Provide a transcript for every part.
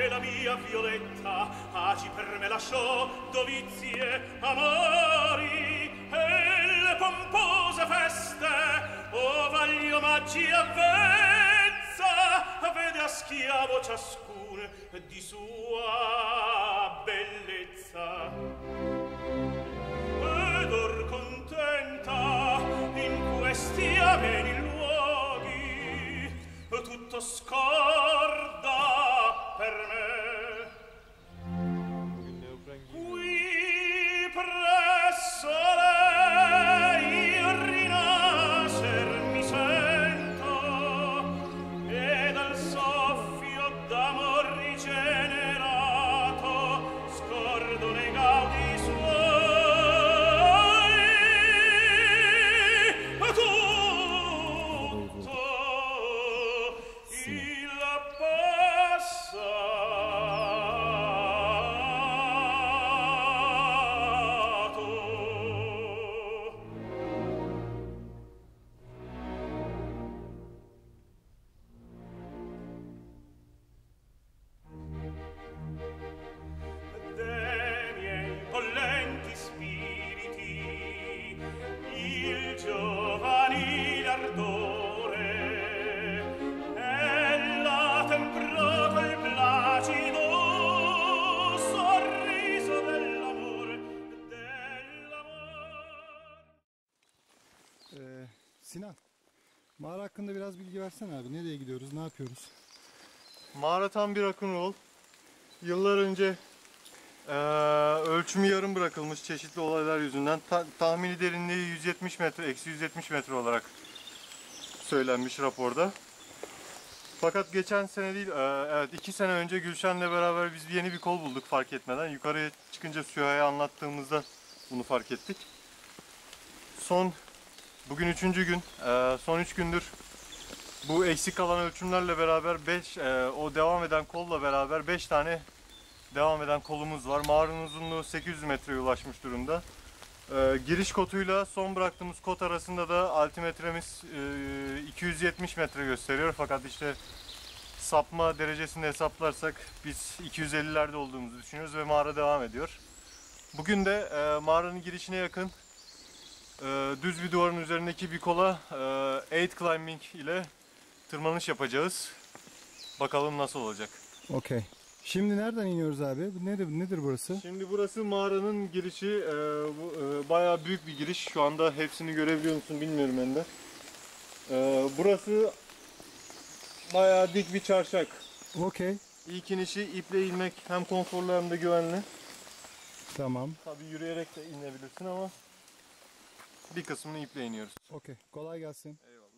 che la mia Violetta agi per me lasciò dovizie, amori e le pompose feste, ovagli, omaggi e avvezza, vede a schiavo ciascun di sua bellezza. Ed or contenta in questi ameni luoghi tutto scorda per me. Qui presso lei rinascer mi sento e dal soffio d'amor rigenerato scordo nei gaudi suoi tutto il dei miei bollenti spiriti il giovanile ardore ella temprò col placido sorriso dell'amore. Sinan, mağara hakkında biraz bilgi versene abi. Nereye gidiyoruz, ne yapıyoruz? Mağara tam bir rock'n'roll. Yıllar önce ölçümü yarım bırakılmış çeşitli olaylar yüzünden. Tahmini derinliği 170 metre, eksi 170 metre olarak söylenmiş raporda. Fakat geçen sene değil, evet 2 sene önce Gülşen'le beraber biz yeni bir kol bulduk fark etmeden. Yukarıya çıkınca Süha'ya anlattığımızda bunu fark ettik. Bugün 3. gün, son 3 gündür bu eksik kalan ölçümlerle beraber o devam eden kolla beraber 5 tane devam eden kolumuz var. Mağaranın uzunluğu 800 metreye ulaşmış durumda. Giriş kotuyla son bıraktığımız kot arasında da altimetremiz 270 metre gösteriyor. Fakat işte sapma derecesini hesaplarsak biz 250'lerde olduğumuzu düşünüyoruz ve mağara devam ediyor. Bugün de mağaranın girişine yakın düz bir duvarın üzerindeki bir kola aid climbing ile tırmanış yapacağız. Bakalım nasıl olacak. Okey. Şimdi nereden iniyoruz abi? Nedir burası? Şimdi burası mağaranın girişi. Bayağı büyük bir giriş. Şu anda hepsini görebiliyor musun bilmiyorum ben de. Burası bayağı dik bir çarşak. Okey. İlk inişi iple inmek hem konforlu hem de güvenli. Tamam. Tabii yürüyerek de inebilirsin ama bir kısmını iple iniyoruz. Okey. Kolay gelsin. Eyvallah.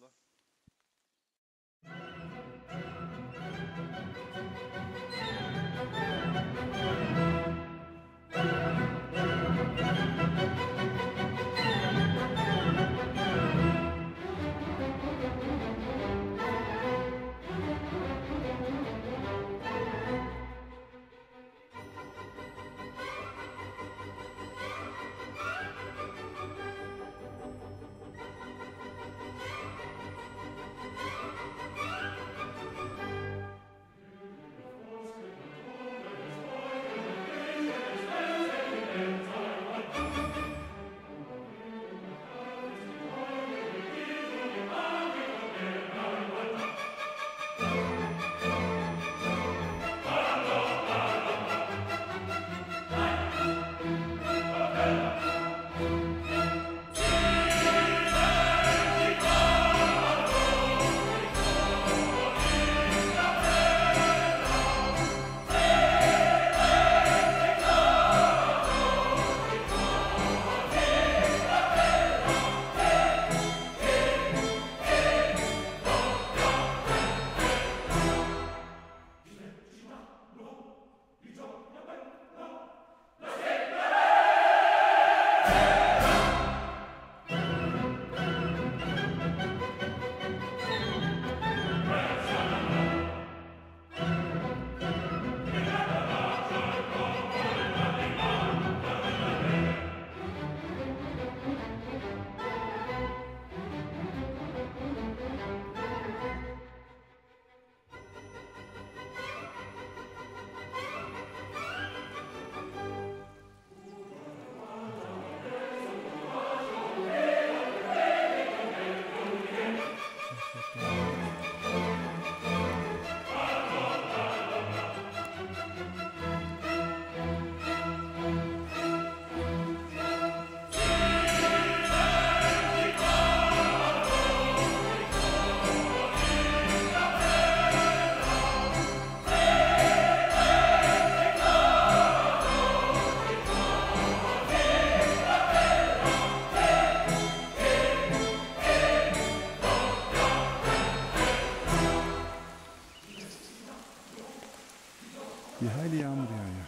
Bir hayli yağmur yağıyor.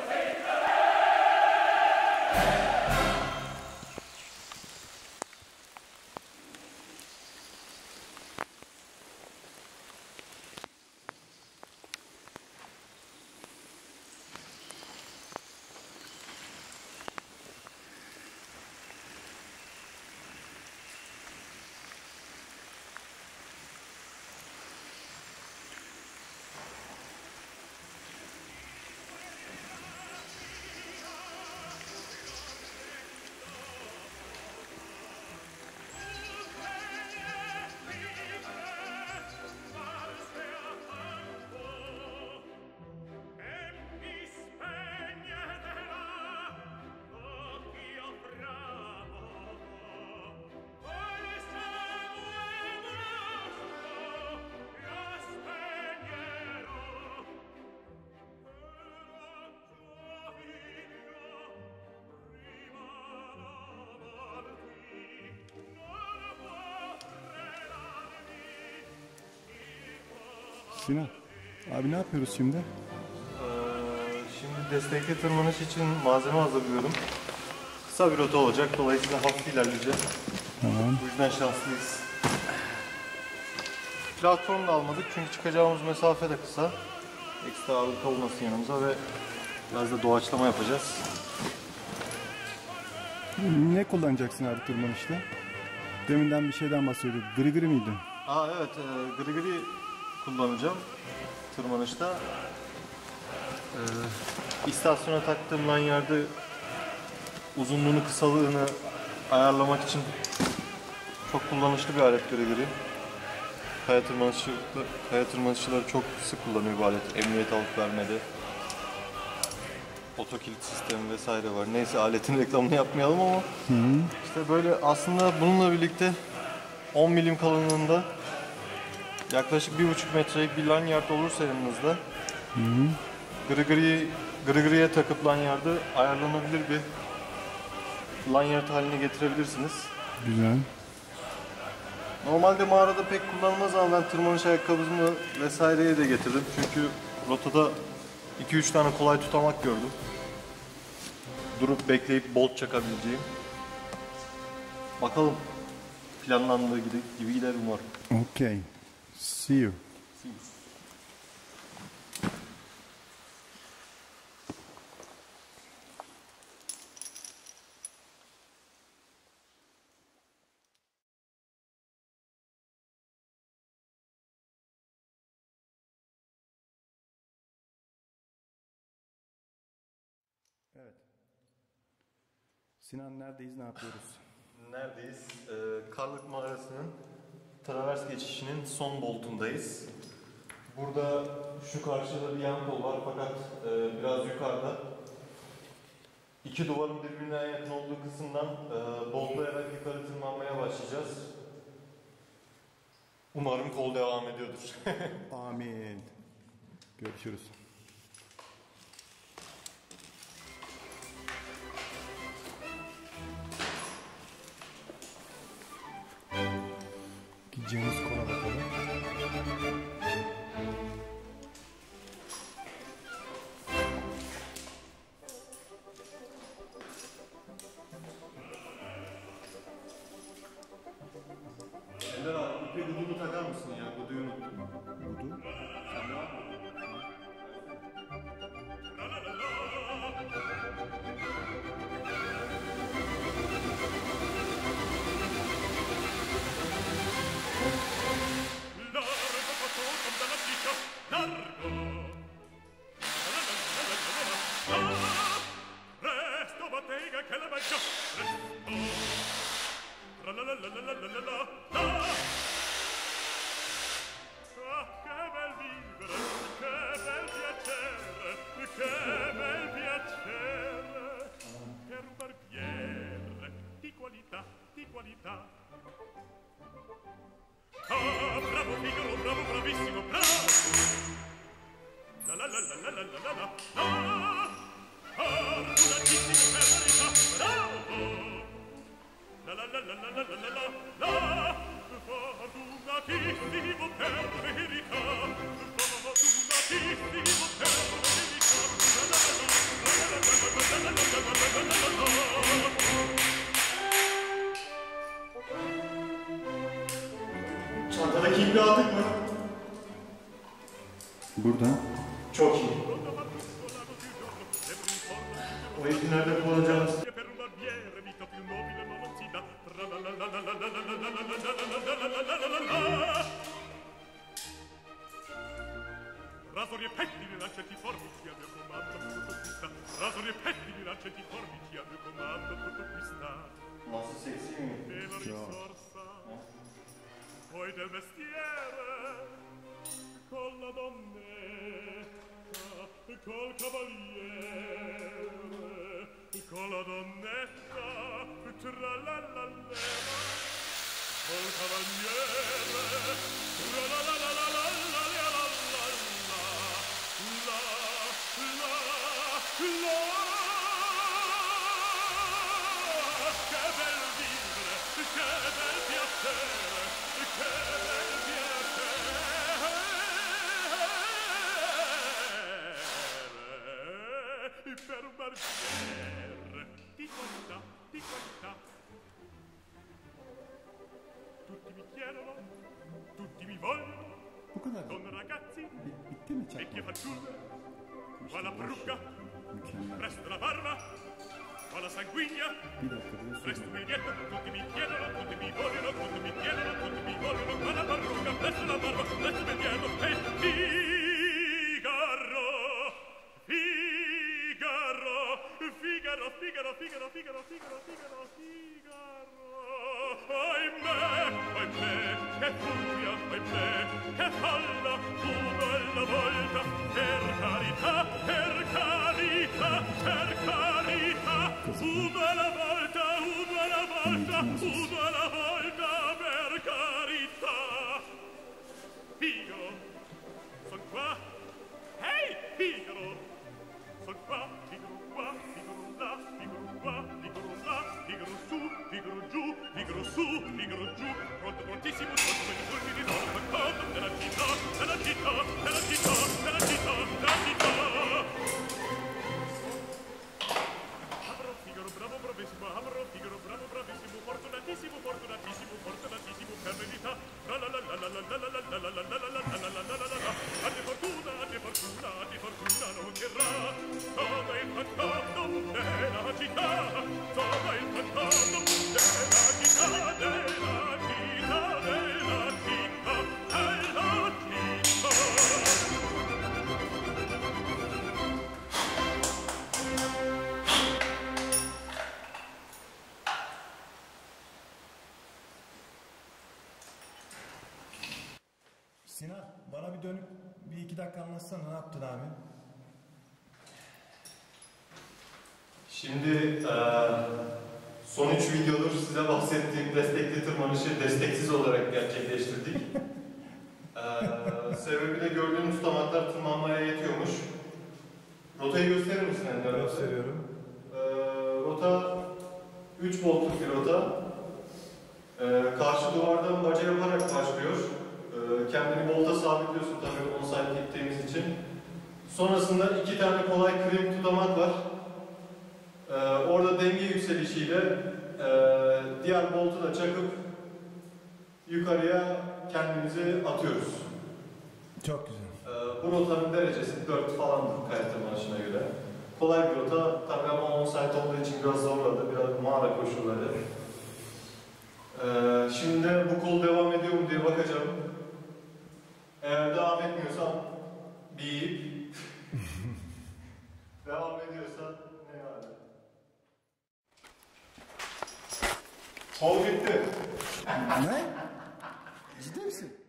Sinan, abi ne yapıyoruz şimdi? Şimdi destekli tırmanış için malzeme hazırlıyorum. Kısa bir rota olacak, dolayısıyla hafif ilerleyeceğiz. Tamam. Bu yüzden şanslıyız. Platform da almadık çünkü çıkacağımız mesafe de kısa. Ekstra ağırlık olmasın yanımıza ve biraz da doğaçlama yapacağız. Ne kullanacaksın abi tırmanışta? Deminden bir şeyden bahsediyorduk. Grigri miydi? Evet, grigri kullanacağım tırmanışta. İstasyona taktığım lanyerde uzunluğunu, kısalığını ayarlamak için çok kullanışlı bir alet grigri. Kaya tırmanışçıları çok sık kullanıyor bu aleti. Emniyet alıp vermede. Otokilit sistemi vesaire var. Neyse, aletin reklamını yapmayalım ama işte böyle aslında bununla birlikte 10 milim kalınlığında yaklaşık 1,5 metrelik bir lanyard olursa yanınızda grigriye takıp lanyardı ayarlanabilir bir lanyard haline getirebilirsiniz. Güzel. Normalde mağarada pek kullanılmaz ama ben tırmanış ayakkabımı vesaireye de getirdim. Çünkü rotada 2-3 tane kolay tutamak gördüm. Durup bekleyip bolt çakabileceğim. Bakalım, planlandığı gibi gider umarım. Okay. See you. Evet. Sinan neredeyiz, ne yapıyoruz? Neredeyiz? Karlık Mağarası'nın travers geçişinin son boltundayız. Burada şu karşıda bir yan kol var fakat biraz yukarıda. İki duvarın birbirine yakın olduğu kısımdan boltlayarak yukarı tırmanmaya başlayacağız. Umarım kol devam ediyordur. Amin. Görüşürüz. Gideceğimiz kola bakalım. Ender abi, ipi gudunu takar mısın ya? Guduyu unuttum. Budu. Sen devam mı? Presto bottega che la bacio. Presto. La la la la la la la la. Ah, che bel vivere, che bel piacere, che bel piacere. Per un barbiere di qualità, di qualità. Ah, bravo Figaro, bravo, bravissimo, bravo. La la la la la la la la la. Fortunatissimo per verità, bravo. La la la la la la la la la. Fortunatissimo per verità, fortunatissimo per verità. Burada. Çok iyi. O eğitimlerde kullanacağımız Per un barbiere vita più nobile ma non si dà. Rasori e pettini, lanceti forbici a mio comando, tutto qui sta. Rasori e pettini, lanceti forbici a mio comando, tutto qui sta. nasıl seksi mi? E la risorsa poi del mestiere con la donnetta, col cavaliere, con la donnetta, tra la la la, col cavaliere, tra la la la la la la la la la la la. Che bel vivere, che bel piacere, che bel piacere per un barbiere di qualità, di qualità. Tutti mi chiedono, tutti mi vogliono, Bu kadar. con ragazzi, Bitti mi vecchie çakmak? fanciulle, qua la parrucca, Mükemmel. presto la barba, qua la sanguigna. Bir dakika diyor Presto söyleyeyim. mi dietro, tutti mi chiedono, tutti mi vogliono, tutti mi chiedono, tutti mi vogliono, con la parrucca, presto la barba, presto mi dietro, e Figaro, Figaro, Figaro, Figaro, Figaro, Figaro, Figaro, Figaro, Figaro. Ahimè, ahimè, che furia, ahimè, che falla, una alla volta, per carità, per carità, per carità, una alla volta, una alla volta, una alla volta, per carità. Figaro, son qua, ehi, Figaro, son qua, Figaro qua, Figaro là, Figaro qua, Figaro là, Figaro su, Figaro giù, Figaro su, Figaro giù, pronto, prontissimo, pronto per i fulmini d'oro, racconto della città, della città, della città, della città, della città. Avrò Figaro, bravo, bravissimo, avrò Figaro, bravo, bravissimo, fortunatissimo, fortunatissimo, fortunatissimo, per verità, la la la la la la la la la la la la la la la la la la. Ante fortuna, non terrà, todo il fantasma della città, todo il fantasma della città, della città, della città, della città. Sinan, bana bir dönüp bir iki dakika anlatsana, ne yaptın abi? Şimdi son 3 videodur size bahsettiğim destekli tırmanışı desteksiz olarak gerçekleştirdik. Sebebi de gördüğünüz tutamaklar tırmanmaya yetiyormuş. Rotayı gösterir misin Ender? Gösteriyorum. Rota 3 voltluk bir rota. Karşı duvardan baca yaparak başlıyor. Kendini volta sabitliyorsun tabii 10 saat gittiğimiz için. Sonrasında 2 tane kolay krim tutamak var. Orada denge yükselişiyle diğer voltu da çakıp yukarıya kendimizi atıyoruz. Çok güzel. Bu rotanın derecesi 4 falandır kaya tırmanışına göre. Kolay bir rota, tabii ama 10 saat olduğu için biraz zorladı, biraz mağara koşulları. Şimdi bu kol devam ediyor mu diye bakacağım. Eğer devam etmiyorsa bip. Devam ediyorsa ne yani? Kol bitti. Ne? Ciddi misin?